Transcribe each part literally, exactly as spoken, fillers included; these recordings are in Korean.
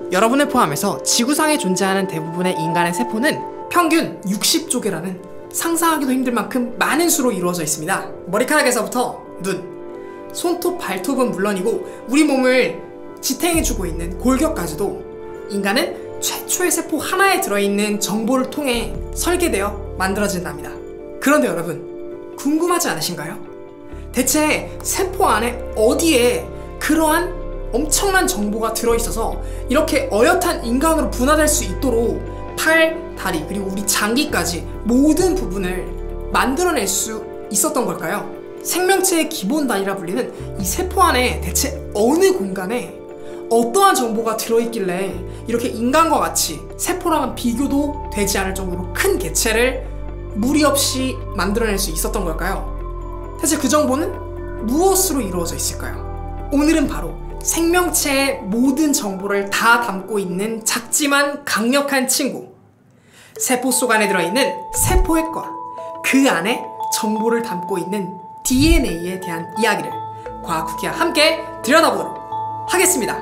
여러분을 포함해서 지구상에 존재하는 대부분의 인간의 세포는 평균 육십조 개라는 상상하기도 힘들 만큼 많은 수로 이루어져 있습니다. 머리카락에서부터 눈, 손톱, 발톱은 물론이고 우리 몸을 지탱해주고 있는 골격까지도 인간은 최초의 세포 하나에 들어있는 정보를 통해 설계되어 만들어진답니다. 그런데 여러분, 궁금하지 않으신가요? 대체 세포 안에 어디에 그러한 엄청난 정보가 들어있어서 이렇게 어엿한 인간으로 분화될 수 있도록 팔, 다리, 그리고 우리 장기까지 모든 부분을 만들어낼 수 있었던 걸까요? 생명체의 기본 단위라 불리는 이 세포 안에 대체 어느 공간에 어떠한 정보가 들어있길래 이렇게 인간과 같이 세포랑은 비교도 되지 않을 정도로 큰 개체를 무리 없이 만들어낼 수 있었던 걸까요? 대체 그 정보는 무엇으로 이루어져 있을까요? 오늘은 바로 생명체의 모든 정보를 다 담고 있는 작지만 강력한 친구, 세포 속 안에 들어있는 세포핵과 그 안에 정보를 담고 있는 디엔에이에 대한 이야기를 과학 후기와 함께 들여다보도록 하겠습니다.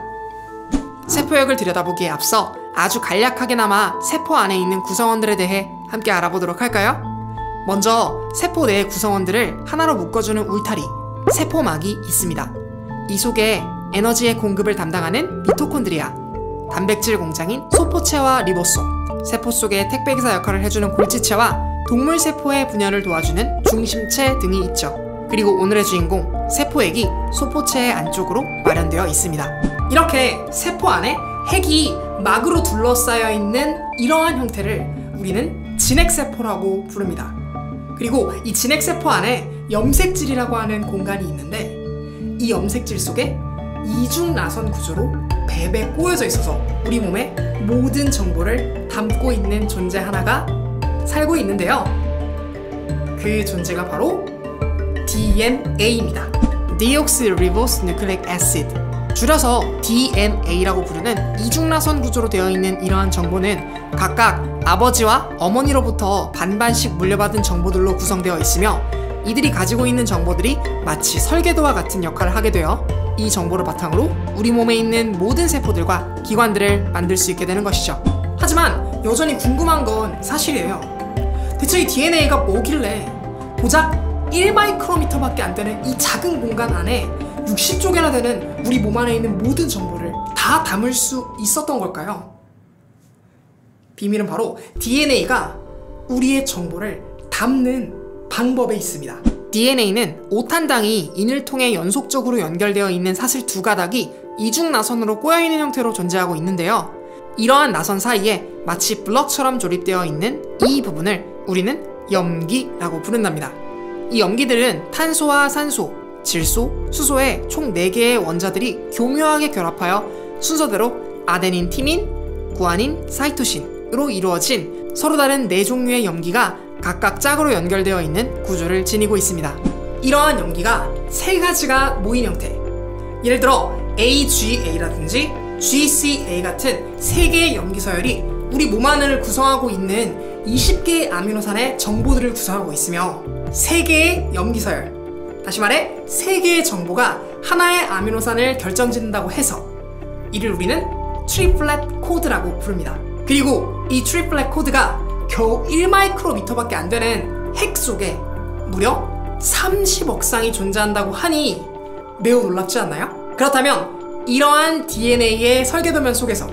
세포핵을 들여다보기에 앞서 아주 간략하게나마 세포 안에 있는 구성원들에 대해 함께 알아보도록 할까요? 먼저 세포 내의 구성원들을 하나로 묶어주는 울타리, 세포막이 있습니다. 이 속에 에너지의 공급을 담당하는 미토콘드리아, 단백질 공장인 소포체와 리보솜, 세포 속의 택배기사 역할을 해주는 골지체와 동물 세포의 분열을 도와주는 중심체 등이 있죠. 그리고 오늘의 주인공 세포핵이 소포체의 안쪽으로 마련되어 있습니다. 이렇게 세포 안에 핵이 막으로 둘러싸여 있는 이러한 형태를 우리는 진핵세포라고 부릅니다. 그리고 이 진핵세포 안에 염색질이라고 하는 공간이 있는데 이 염색질 속에 이중나선 구조로 배배 꼬여져 있어서 우리 몸의 모든 정보를 담고 있는 존재 하나가 살고 있는데요. 그 존재가 바로 디엔에이입니다. Deoxyribonucleic acid, 줄여서 디엔에이라고 부르는 이중나선 구조로 되어 있는 이러한 정보는 각각 아버지와 어머니로부터 반반씩 물려받은 정보들로 구성되어 있으며 이들이 가지고 있는 정보들이 마치 설계도와 같은 역할을 하게 되어 이 정보를 바탕으로 우리 몸에 있는 모든 세포들과 기관들을 만들 수 있게 되는 것이죠. 하지만 여전히 궁금한 건 사실이에요. 대체 이 디엔에이가 뭐길래 고작 일 마이크로미터밖에 안 되는 이 작은 공간 안에 육십조 개나 되는 우리 몸 안에 있는 모든 정보를 다 담을 수 있었던 걸까요? 비밀은 바로 디엔에이가 우리의 정보를 담는 방법에 있습니다. 디엔에이는 오 탄당이 인을 통해 연속적으로 연결되어 있는 사슬 두 가닥이 이중나선으로 꼬여있는 형태로 존재하고 있는데요. 이러한 나선 사이에 마치 블럭처럼 조립되어 있는 이 부분을 우리는 염기라고 부른답니다. 이 염기들은 탄소와 산소, 질소, 수소의 총 네 개의 원자들이 교묘하게 결합하여 순서대로 아데닌, 티민, 구아닌, 사이토신으로 이루어진 서로 다른 네 종류의 염기가 각각 짝으로 연결되어 있는 구조를 지니고 있습니다. 이러한 염기가 세 가지가 모인 형태, 예를 들어 에이지에이라든지 지씨에이 같은 세 개의 염기 서열이 우리 몸 안을 구성하고 있는 이십 개의 아미노산의 정보들을 구성하고 있으며 세 개의 염기 서열, 다시 말해 세 개의 정보가 하나의 아미노산을 결정짓는다고 해서 이를 우리는 트리플렛 코드라고 부릅니다. 그리고 이 트리플렛 코드가 겨우 일 마이크로미터밖에 안 되는 핵 속에 무려 삼십억 쌍이 존재한다고 하니 매우 놀랍지 않나요? 그렇다면 이러한 디엔에이의 설계도면 속에서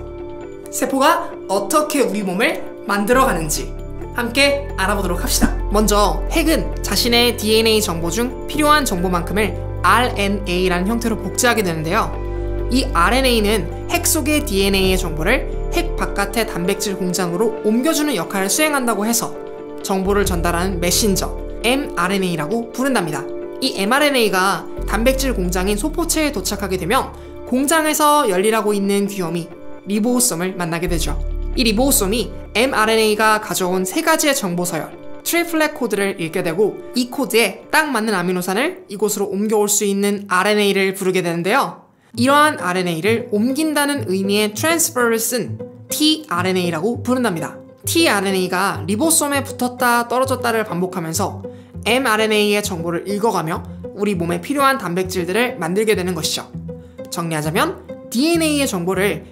세포가 어떻게 우리 몸을 만들어가는지 함께 알아보도록 합시다. 먼저 핵은 자신의 디엔에이 정보 중 필요한 정보만큼을 알엔에이라는 형태로 복제하게 되는데요. 이 알엔에이는 핵 속의 디엔에이의 정보를 핵 바깥의 단백질 공장으로 옮겨주는 역할을 수행한다고 해서 정보를 전달하는 메신저 엠알엔에이라고 부른답니다. 이 엠알엔에이가 단백질 공장인 소포체에 도착하게 되면 공장에서 열일하고 있는 귀요미 리보솜을 만나게 되죠. 이 리보솜이 엠알엔에이가 가져온 세 가지의 정보 서열 트리플렛 코드를 읽게 되고 이 코드에 딱 맞는 아미노산을 이곳으로 옮겨올 수 있는 알엔에이를 부르게 되는데요. 이러한 알엔에이를 옮긴다는 의미의 트랜스퍼를 쓴 티알엔에이라고 부른답니다. 티알엔에이가 리보솜에 붙었다 떨어졌다를 반복하면서 엠알엔에이의 정보를 읽어가며 우리 몸에 필요한 단백질들을 만들게 되는 것이죠. 정리하자면 디엔에이의 정보를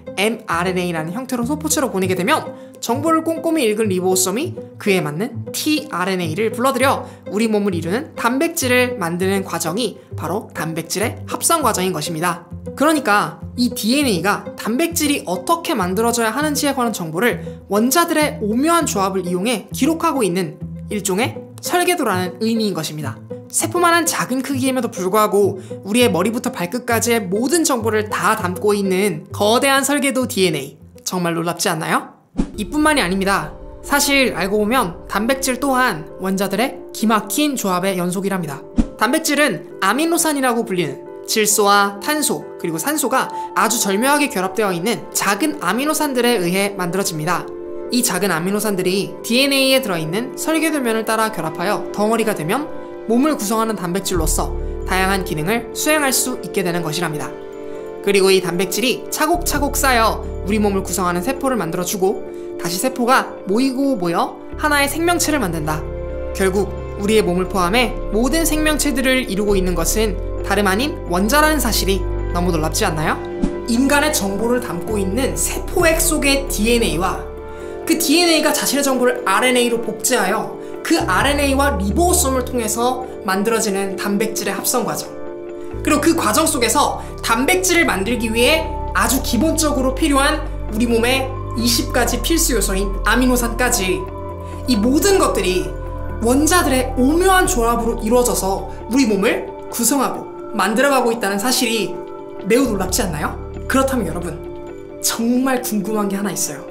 엠알엔에이라는 형태로 소포체로 보내게 되면 정보를 꼼꼼히 읽은 리보소om이 그에 맞는 티알엔에이를 불러들여 우리 몸을 이루는 단백질을 만드는 과정이 바로 단백질의 합성 과정인 것입니다. 그러니까 이 디엔에이가 단백질이 어떻게 만들어져야 하는지에 관한 정보를 원자들의 오묘한 조합을 이용해 기록하고 있는 일종의 설계도라는 의미인 것입니다. 세포만한 작은 크기임에도 불구하고 우리의 머리부터 발끝까지의 모든 정보를 다 담고 있는 거대한 설계도 디엔에이, 정말 놀랍지 않나요? 이뿐만이 아닙니다. 사실 알고 보면 단백질 또한 원자들의 기막힌 조합의 연속이랍니다. 단백질은 아미노산이라고 불리는 질소와 탄소 그리고 산소가 아주 절묘하게 결합되어 있는 작은 아미노산들에 의해 만들어집니다. 이 작은 아미노산들이 디엔에이에 들어있는 설계도면을 따라 결합하여 덩어리가 되면 몸을 구성하는 단백질로서 다양한 기능을 수행할 수 있게 되는 것이랍니다. 그리고 이 단백질이 차곡차곡 쌓여 우리 몸을 구성하는 세포를 만들어주고 다시 세포가 모이고 모여 하나의 생명체를 만든다. 결국 우리의 몸을 포함해 모든 생명체들을 이루고 있는 것은 다름 아닌 원자라는 사실이 너무 놀랍지 않나요? 인간의 정보를 담고 있는 세포액 속의 디엔에이와 그 디엔에이가 자신의 정보를 알엔에이로 복제하여 그 알엔에이와 리보소om을 통해서 만들어지는 단백질의 합성 과정, 그리고 그 과정 속에서 단백질을 만들기 위해 아주 기본적으로 필요한 우리 몸의 이십 가지 필수 요소인 아미노산까지, 이 모든 것들이 원자들의 오묘한 조합으로 이루어져서 우리 몸을 구성하고 만들어가고 있다는 사실이 매우 놀랍지 않나요? 그렇다면 여러분, 정말 궁금한 게 하나 있어요.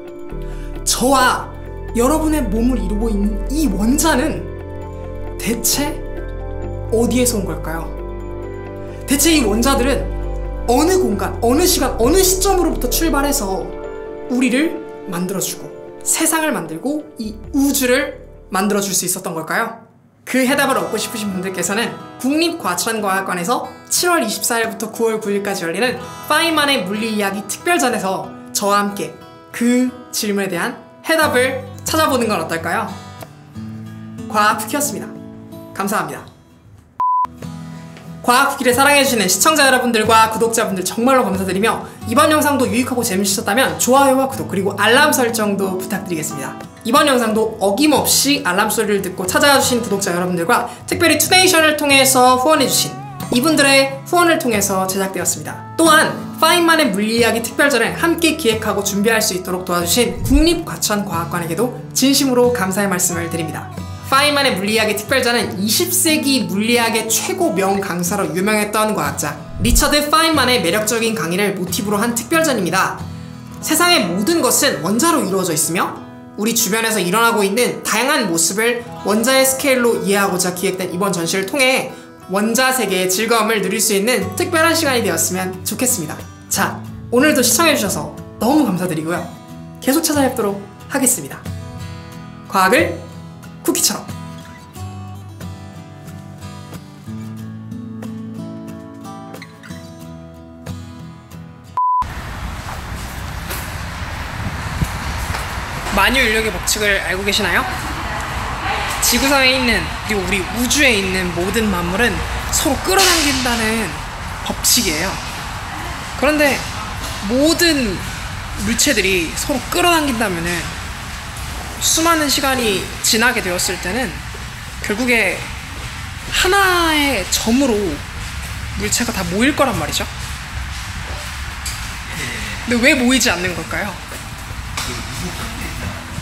저와 여러분의 몸을 이루고 있는 이 원자는 대체 어디에서 온 걸까요? 대체 이 원자들은 어느 공간, 어느 시간, 어느 시점으로부터 출발해서 우리를 만들어주고 세상을 만들고 이 우주를 만들어줄 수 있었던 걸까요? 그 해답을 얻고 싶으신 분들께서는 국립과천과학관에서 칠월 이십사일부터 구월 구일까지 열리는 파인만의 물리이야기 특별전에서 저와 함께 그 질문에 대한 해답을 찾아보는 건 어떨까요? 과학쿠키였습니다. 감사합니다. 과학쿠키를 사랑해주시는 시청자 여러분들과 구독자분들 정말로 감사드리며 이번 영상도 유익하고 재밌으셨다면 좋아요와 구독 그리고 알람 설정도 부탁드리겠습니다. 이번 영상도 어김없이 알람 소리를 듣고 찾아와주신 구독자 여러분들과 특별히 투네이션을 통해서 후원해주신 이분들의 후원을 통해서 제작되었습니다. 또한 파인만의 물리이야기 특별전을 함께 기획하고 준비할 수 있도록 도와주신 국립과천과학관에게도 진심으로 감사의 말씀을 드립니다. 파인만의 물리이야기 특별전은 이십 세기 물리학의 최고 명강사로 유명했던 과학자 리처드 파인만의 매력적인 강의를 모티브로 한 특별전입니다. 세상의 모든 것은 원자로 이루어져 있으며 우리 주변에서 일어나고 있는 다양한 모습을 원자의 스케일로 이해하고자 기획된 이번 전시를 통해 원자 세계의 즐거움을 누릴 수 있는 특별한 시간이 되었으면 좋겠습니다. 자, 오늘도 시청해주셔서 너무 감사드리고요. 계속 찾아뵙도록 하겠습니다. 과학을 쿠키처럼. 만유인력의 법칙을 알고 계시나요? 지구상에 있는 그리고 우리 우주에 있는 모든 만물은 서로 끌어당긴다는 법칙이에요. 그런데 모든 물체들이 서로 끌어당긴다면은 수많은 시간이 지나게 되었을 때는 결국에 하나의 점으로 물체가 다 모일 거란 말이죠. 근데 왜 모이지 않는 걸까요?